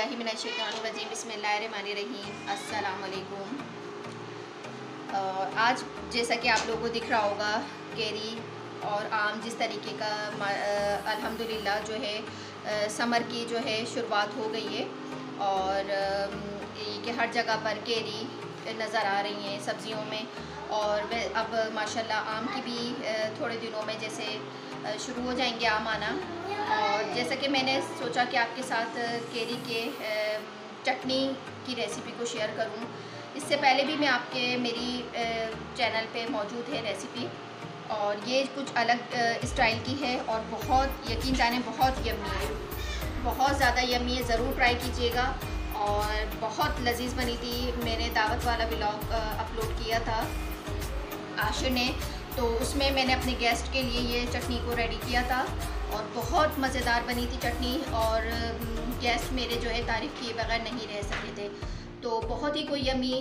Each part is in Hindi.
बिस्मिल्लाहिर्रहमानिर्रहीम बिस्मिल्लाहिर्रहमानिर्रहीम अस्सलाम वालेकुम। आज जैसा कि आप लोगों को दिख रहा होगा केरी और आम जिस तरीके का अल्हम्दुलिल्लाह जो है समर की जो है शुरुआत हो गई है और ये कि हर जगह पर केरी नज़र आ रही हैं सब्ज़ियों में। और अब माशाल्लाह आम की भी थोड़े दिनों में जैसे शुरू हो जाएंगे आम आना। और जैसा कि मैंने सोचा कि आपके साथ केरी के चटनी की रेसिपी को शेयर करूं। इससे पहले भी मैं आपके मेरी चैनल पे मौजूद है रेसिपी, और ये कुछ अलग स्टाइल की है और बहुत यकीन जाने बहुत यम्मी है, बहुत ज़्यादा यम्मी है। ज़रूर ट्राई कीजिएगा और बहुत लजीज बनी थी। मैंने दावत वाला व्लॉग अपलोड किया था आशिर ने, तो उसमें मैंने अपने गेस्ट के लिए ये चटनी को रेडी किया था और बहुत मज़ेदार बनी थी चटनी। और गेस्ट मेरे जो है तारीफ़ किए बगैर नहीं रह सके थे, तो बहुत ही कोई यम्मी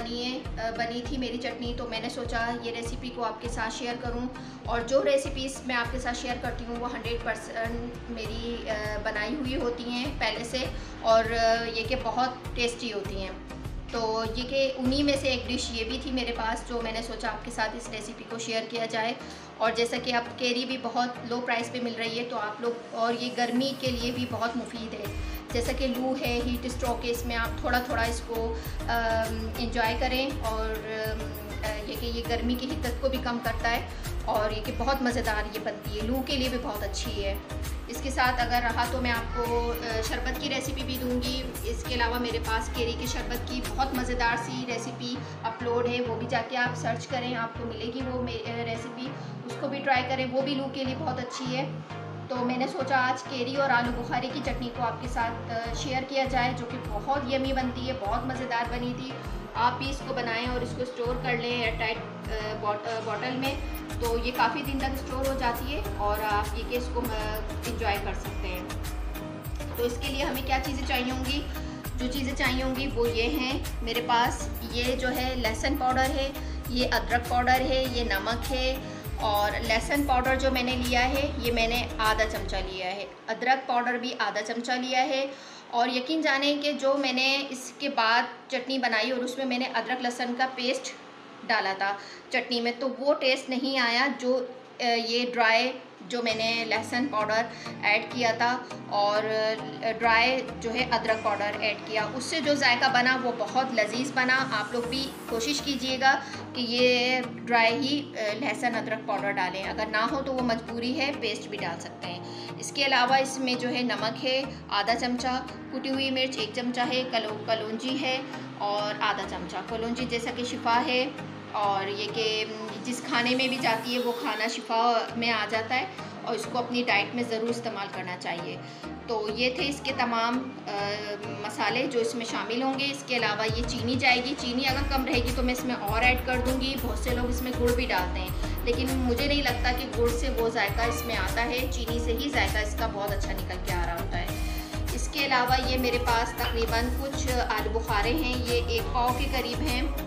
बनी थी मेरी चटनी। तो मैंने सोचा ये रेसिपी को आपके साथ शेयर करूं। और जो रेसिपीज़ मैं आपके साथ शेयर करती हूँ वो 100% मेरी बनाई हुई होती हैं पहले से, और ये कि बहुत टेस्टी होती हैं। तो ये कि उन्हीं में से एक डिश ये भी थी मेरे पास, जो मैंने सोचा आपके साथ इस रेसिपी को शेयर किया जाए। और जैसा कि अब केरी भी बहुत लो प्राइस पे मिल रही है, तो आप लोग, और ये गर्मी के लिए भी बहुत मुफीद है। जैसा कि लू है, हीट स्ट्रोक है, इसमें आप थोड़ा थोड़ा इसको इंजॉय करें। और ये कि ये गर्मी की हिद्दत को भी कम करता है, और ये कि बहुत मज़ेदार ये बनती है, लू के लिए भी बहुत अच्छी है। इसके साथ अगर रहा तो मैं आपको शरबत की रेसिपी भी दूंगी। इसके अलावा मेरे पास केरी के शरबत की बहुत मज़ेदार सी रेसिपी अपलोड है, वो भी जाके आप सर्च करें, आपको मिलेगी वो रेसिपी, उसको भी ट्राई करें, वो भी लू के लिए बहुत अच्छी है। तो मैंने सोचा आज केरी और आलू बुखारे की चटनी को आपके साथ शेयर किया जाए, जो कि बहुत यमी बनती है, बहुत मज़ेदार बनी थी। आप भी इसको बनाएं और इसको स्टोर कर लें एयरटाइट बॉटल में, तो ये काफ़ी दिन तक स्टोर हो जाती है और आप ये कि इसको इंजॉय कर सकते हैं। तो इसके लिए हमें क्या चीज़ें चाहिए होंगी? जो चीज़ें चाहिए होंगी वो ये हैं मेरे पास। ये जो है लहसुन पाउडर है, ये अदरक पाउडर है, ये नमक है। और लहसुन पाउडर जो मैंने लिया है ये मैंने आधा चमचा लिया है, अदरक पाउडर भी आधा चमचा लिया है। और यकीन जाने कि जो मैंने इसके बाद चटनी बनाई और उसमें मैंने अदरक लहसुन का पेस्ट डाला था चटनी में, तो वो टेस्ट नहीं आया जो ये ड्राई जो मैंने लहसुन पाउडर ऐड किया था और ड्राई जो है अदरक पाउडर ऐड किया, उससे जो जायका बना वो बहुत लजीज बना। आप लोग भी कोशिश कीजिएगा कि ये ड्राई ही लहसुन अदरक पाउडर डालें, अगर ना हो तो वो मजबूरी है, पेस्ट भी डाल सकते हैं। इसके अलावा इसमें जो है नमक है आधा चमचा, कुटी हुई मिर्च 1 चमचा है, कलौंजी है और आधा चमचा। कलौंजी जैसा कि शिफा है, और ये कि जिस खाने में भी जाती है वो खाना शिफा में आ जाता है, और इसको अपनी डाइट में ज़रूर इस्तेमाल करना चाहिए। तो ये थे इसके तमाम मसाले जो इसमें शामिल होंगे। इसके अलावा ये चीनी जाएगी, चीनी अगर कम रहेगी तो मैं इसमें और ऐड कर दूँगी। बहुत से लोग इसमें गुड़ भी डालते हैं, लेकिन मुझे नहीं लगता कि गुड़ से वो जायका इसमें आता है, चीनी से ही जायका इसका बहुत अच्छा निकल के आ रहा होता है। इसके अलावा ये मेरे पास तकरीबन कुछ आलू बुखारे हैं, ये 1 पाव के करीब हैं।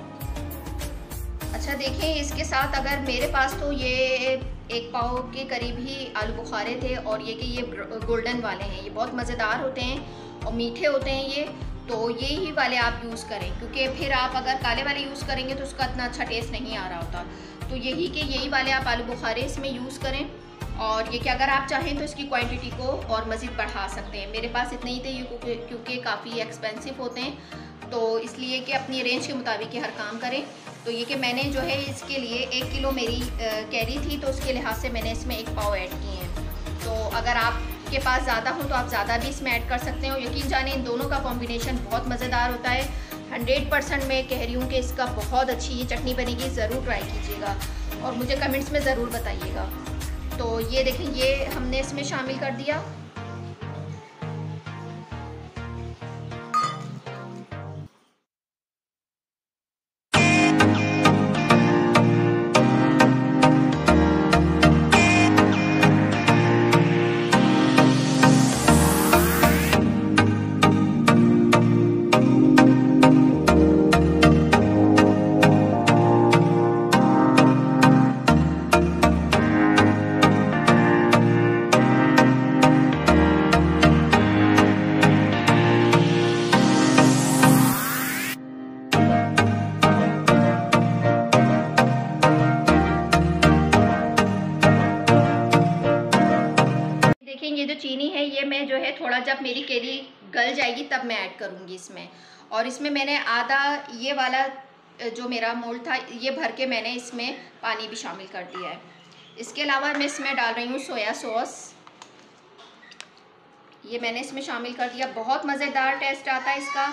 अच्छा देखें, इसके साथ अगर मेरे पास तो ये 1 पाव के करीब ही आलू बुखारे थे, और ये कि ये गोल्डन वाले हैं, ये बहुत मज़ेदार होते हैं और मीठे होते हैं ये, तो ये ही वाले आप यूज़ करें, क्योंकि फिर आप अगर काले वाले यूज़ करेंगे तो उसका इतना अच्छा टेस्ट नहीं आ रहा होता। तो यही वाले आप आलू बुखारे इसमें यूज़ करें। और ये कि अगर आप चाहें तो इसकी क्वांटिटी को और मज़ीद बढ़ा सकते हैं। मेरे पास इतने ही थे क्योंकि काफ़ी एक्सपेंसिव होते हैं, तो इसलिए कि अपनी रेंज के मुताबिक ही हर काम करें। तो ये कि मैंने जो है इसके लिए 1 किलो मेरी कैरी थी, तो उसके लिहाज से मैंने इसमें 1 पाव ऐड किए हैं। तो अगर आपके पास ज़्यादा हो तो आप ज़्यादा भी इसमें ऐड कर सकते हैं। और यकीन जाने इन दोनों का कॉम्बिनेशन बहुत मज़ेदार होता है। 100% मैं कह रही हूँ कि इसका बहुत अच्छी ये चटनी बनेगी, ज़रूर ट्राई कीजिएगा और मुझे कमेंट्स में ज़रूर बताइएगा। तो ये देखें, ये हमने इसमें शामिल कर दिया। में जो है थोड़ा, जब मेरी केरी गल जाएगी तब मैं ऐड करूँगी इसमें। और इसमें मैंने आधा ये वाला जो मेरा मोल्ड था ये भर के मैंने इसमें पानी भी शामिल कर दिया है। इसके अलावा मैं इसमें डाल रही हूँ सोया सॉस, ये मैंने इसमें शामिल कर दिया। बहुत मज़ेदार टेस्ट आता है इसका।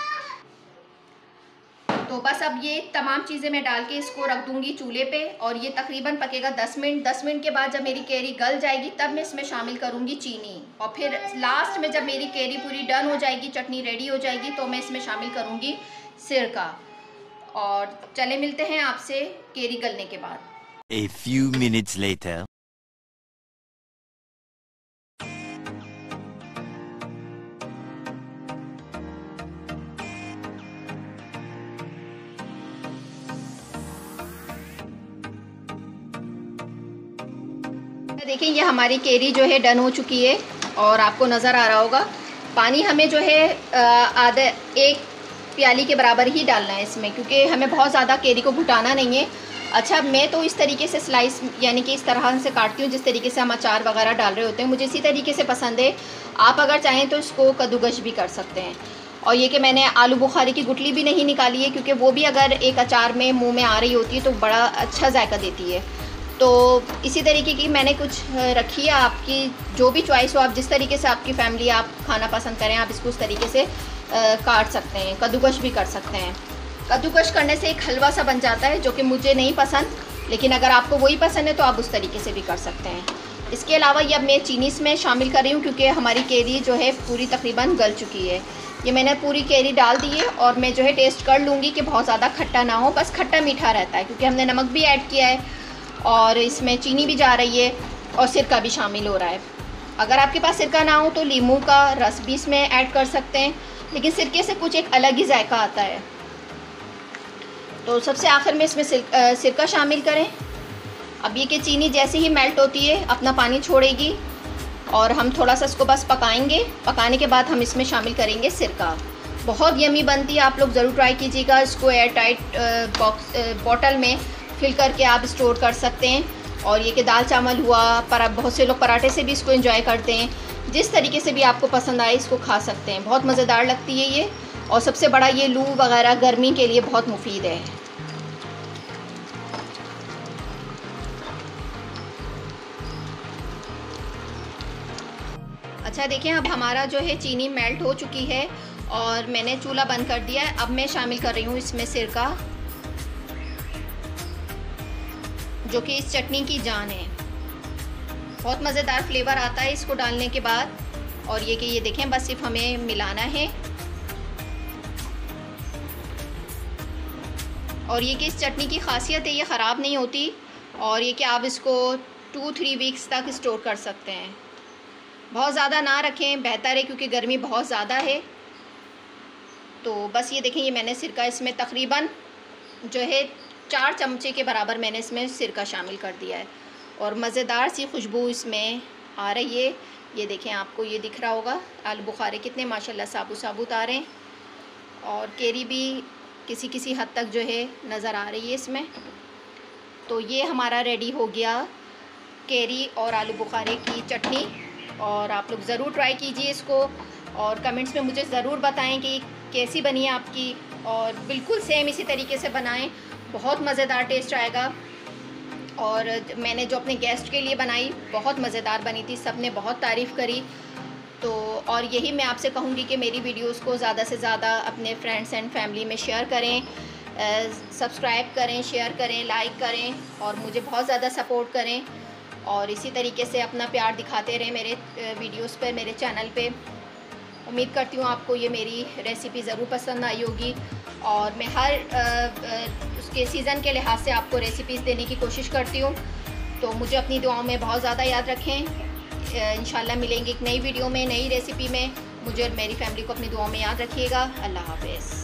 तो बस अब ये तमाम चीज़ें मैं डाल के इसको रख दूँगी चूल्हे पे और ये तकरीबन पकेगा 10 मिनट। 10 मिनट के बाद जब मेरी केरी गल जाएगी तब मैं इसमें शामिल करूँगी चीनी, और फिर लास्ट में जब मेरी केरी पूरी डन हो जाएगी, चटनी रेडी हो जाएगी, तो मैं इसमें शामिल करूँगी सिरका। और चले मिलते हैं आपसे केरी गलने के बाद। A few minutes later. देखिए ये हमारी केरी जो है डन हो चुकी है और आपको नज़र आ रहा होगा पानी हमें जो है आधे 1 प्याली के बराबर ही डालना है इसमें, क्योंकि हमें बहुत ज़्यादा केरी को घुटाना नहीं है। अच्छा, मैं तो इस तरीके से स्लाइस यानी कि इस तरह से काटती हूँ जिस तरीके से हम अचार वगैरह डाल रहे होते हैं, मुझे इसी तरीके से पसंद है। आप अगर चाहें तो इसको कद्दूकश भी कर सकते हैं। और ये कि मैंने आलू बुखारे की गुठली भी नहीं निकाली है, क्योंकि वो भी अगर एक अचार में मुँह में आ रही होती है तो बड़ा अच्छा जायका देती है। तो इसी तरीके की मैंने कुछ रखी है, आपकी जो भी चॉइस हो, आप जिस तरीके से आपकी फैमिली आप खाना पसंद करें आप इसको उस तरीके से काट सकते हैं। कद्दूकश भी कर सकते हैं। कद्दूकश करने से एक हलवा सा बन जाता है जो कि मुझे नहीं पसंद, लेकिन अगर आपको वही पसंद है तो आप उस तरीके से भी कर सकते हैं। इसके अलावा ये अब मैं चीनी इसमें शामिल कर रही हूँ, क्योंकि हमारी केरी जो है पूरी तकरीबन गल चुकी है। ये मैंने पूरी केरी डाल दी है और मैं जो है टेस्ट कर लूँगी कि बहुत ज़्यादा खट्टा ना हो, बस खट्टा मीठा रहता है, क्योंकि हमने नमक भी ऐड किया है और इसमें चीनी भी जा रही है और सिरका भी शामिल हो रहा है। अगर आपके पास सिरका ना हो तो नींबू का रस भी इसमें ऐड कर सकते हैं, लेकिन सिरके से कुछ एक अलग ही जायका आता है। तो सबसे आखिर में इसमें सिरका शामिल करें। अब ये कि चीनी जैसे ही मेल्ट होती है अपना पानी छोड़ेगी और हम थोड़ा सा इसको बस पकाएंगे। पकाने के बाद हम इसमें शामिल करेंगे सिरका। बहुत यमी बनती है, आप लोग ज़रूर ट्राई कीजिएगा। इसको एयर टाइट बॉटल में फिल करके आप स्टोर कर सकते हैं। और ये कि दाल चावल हुआ, बहुत से लोग पराठे से भी इसको एंजॉय करते हैं। जिस तरीके से भी आपको पसंद आए इसको खा सकते हैं, बहुत मज़ेदार लगती है ये। और सबसे बड़ा ये लू वगैरह गर्मी के लिए बहुत मुफीद है। अच्छा देखिए, अब हमारा जो है चीनी मेल्ट हो चुकी है और मैंने चूल्हा बंद कर दिया है। अब मैं शामिल कर रही हूँ इसमें सिरका, जो कि इस चटनी की जान है। बहुत मज़ेदार फ्लेवर आता है इसको डालने के बाद। और ये कि ये देखें, बस सिर्फ हमें मिलाना है। और ये कि इस चटनी की खासियत है ये ख़राब नहीं होती, और ये कि आप इसको 2-3 वीक्स तक स्टोर कर सकते हैं। बहुत ज़्यादा ना रखें, बेहतर है, क्योंकि गर्मी बहुत ज़्यादा है। तो बस ये देखें, ये मैंने सिरका इसमें तकरीबन जो है 4 चमचे के बराबर मैंने इसमें सिरका शामिल कर दिया है और मज़ेदार सी खुशबू इसमें आ रही है। ये देखें, आपको ये दिख रहा होगा आलू बुखारे कितने माशाल्लाह साबुत साबुत आ रहे हैं, और केरी भी किसी किसी हद तक जो है नज़र आ रही है इसमें। तो ये हमारा रेडी हो गया केरी और आलू बुखारे की चटनी। और आप लोग ज़रूर ट्राई कीजिए इसको और कमेंट्स में मुझे ज़रूर बताएं कि कैसी बनी है आपकी, और बिल्कुल सेम इसी तरीके से बनाएं, बहुत मज़ेदार टेस्ट आएगा। और मैंने जो अपने गेस्ट के लिए बनाई बहुत मज़ेदार बनी थी, सब ने बहुत तारीफ़ करी। तो और यही मैं आपसे कहूँगी कि मेरी वीडियोस को ज़्यादा से ज़्यादा अपने फ्रेंड्स एंड फैमिली में शेयर करें, सब्सक्राइब करें, शेयर करें, लाइक करें और मुझे बहुत ज़्यादा सपोर्ट करें। और इसी तरीके से अपना प्यार दिखाते रहें मेरे वीडियोस पर, मेरे चैनल पे। उम्मीद करती हूँ आपको ये मेरी रेसिपी ज़रूर पसंद आई होगी, और मैं हर उसके सीज़न के लिहाज से आपको रेसिपीज़ देने की कोशिश करती हूँ। तो मुझे अपनी दुआओं में बहुत ज़्यादा याद रखें। इंशाल्लाह मिलेंगे एक नई वीडियो में, नई रेसिपी में। मुझे और मेरी फैमिली को अपनी दुआओं में याद रखिएगा। अल्लाह हाफ़िज़।